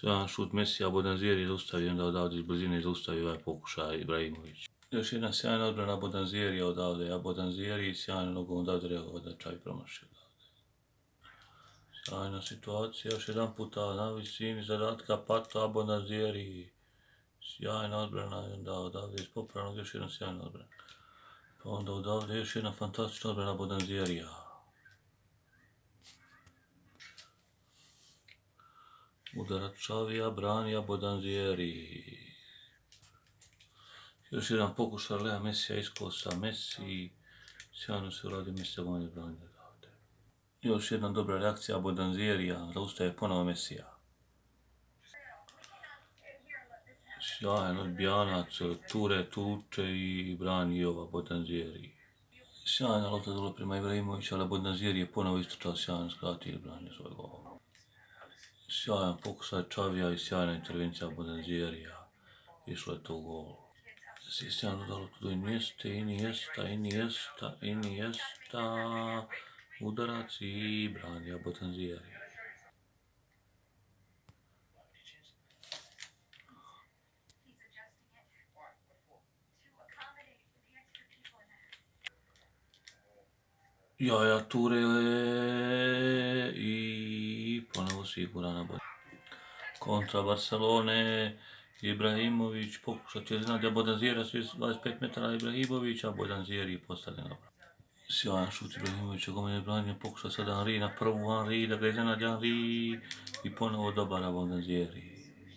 Sjajan šut Mesija, Bodanzieri zaustavi, onda odavde iz blizine zaustavi ovaj pokušaj Ibrahimović. Još jedna sjajna odbrana Bodanzieri odavde, a Bodanzieri sjajno nogom odavde da Čavi promaši odavde. Sjajna situacija, još jedan puta na visini zadatka Pato, a Bodanzieri. Sjajna odbrana i onda odavde iz popravnog još jedna sjajna odbrana. Pa onda odavde još jedna fantastična odbrana Bodanzierija. Udarac Čavija, branija Bodanzieri. Još jedan pokušaj Lea Mesija iskosa Messi. Sjajno se uradi Mesija manje branje odavde. Još jedna dobra reakcija Bodanzierija, zaustaje ponovo Mesija. Sjajan odbijanac, Ture tuče i brani ova Bodanzieri. Sjajna lopta dole prema Ibrahimovića, ali Bodanzieri je ponovo istočao sjajno skrati i branio svoj gol. Sjajan pokusaj Čavija i sjajna intervencija Bodanzierija. Išlo je to u gol. Sjajno dodalo tu do Iniesta. Udarac i branija Bodanzieri. Jaja Ture i ponovo sigurana bod. Kontra Barcelone, Ibrahimović pokušati iznad Bodanziera s 25 metara Ibrahimovića, a Bodanzieri postavljen dobro. Sjajan šut Ibrahimovića, gomanje branio, pokušao sada Henri na prvu Henri, da ga iznenadi Henri i ponovo dobara Bodanzieri.